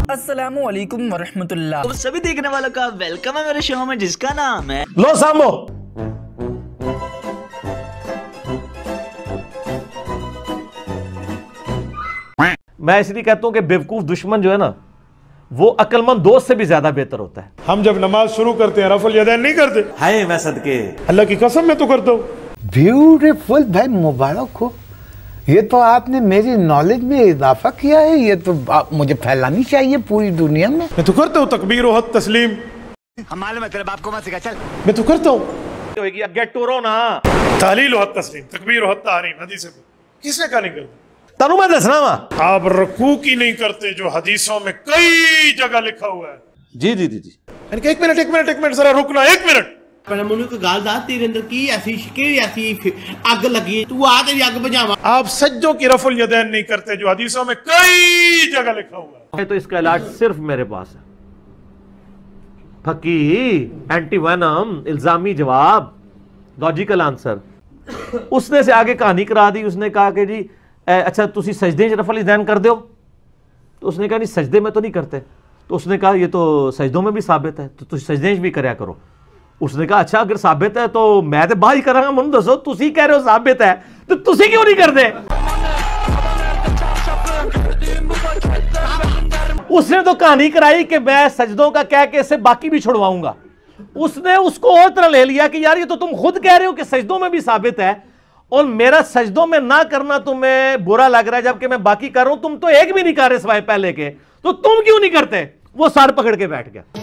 अस्सलामु अलैकुम वरहमतुल्लाह। तो सभी देखने वालों का वेलकम है मेरे शो में जिसका नाम है लो सामो। मैं इसलिए कहता हूं कि बेवकूफ दुश्मन जो है ना, वो अक्लमंद दोस्त से भी ज्यादा बेहतर होता है। हम जब नमाज शुरू करते हैं रफल यदैन नहीं करते। हाय मैं सदके अल्लाह की कसम मैं तो करता हूँ। ब्यूटीफुल भाई, मुबारक हो। ये तो आपने मेरी नॉलेज में इजाफा किया है। ये तो मुझे फैलानी चाहिए पूरी दुनिया में। मैं तो करता हूँ तकबीर व हद तस्लीम। हमारे मतलब आपको मत सिखा, चल मैं तो करता हूँ। गेट टू रो ना तालील व हद तस्लीम, तकबीर व हद तारीम हदीस में किसने कहा नहीं करता? तनु मैं दसना वा आप रकू की नहीं करते जो हदीसों में कई जगह लिखा हुआ है। जी जी जी जी। एक मिनट जरा रुकना, 1 मिनट। अग लगी तू आ तेरी अग बुझावा। आप सज्जों की रफुल यदैन नहीं करते जो हदीसों में कई जगह लिखा हुआ है। तो इसका इलाज सिर्फ मेरे पास है। फकी एंटीवेनम, इल्जामी जवाब, लॉजिकल आंसर। उसने से आगे कहानी करा दी। उसने कहा कि जी अच्छा तुसी सजदे च रफल यदैन कर दो। तो उसने कहा नहीं सजदे में तो नहीं करते। तो उसने कहा ये तो सजदों में भी साबित है, तो तुसी सजदे भी करया करो। उसने कहा अच्छा अगर साबित है तो मैं तो बाहर ही करांगा। मैं दसो तुसी कह रहे हो साबित है तो तुसी क्यों नहीं करते? उसने तो कहानी कराई कि मैं सजदों का कह के इससे बाकी भी छुड़वाऊंगा। उसने उसको और तरह ले लिया कि यार ये तो तुम खुद कह रहे हो कि सजदों में भी साबित है और मेरा सजदों में ना करना तुम्हें बुरा लग रहा है जबकि मैं बाकी कर रहा हूं। तुम तो एक भी नहीं कर रहे सिवाय पहले के, तो तुम क्यों नहीं करते? वो सर पकड़ के बैठ गया।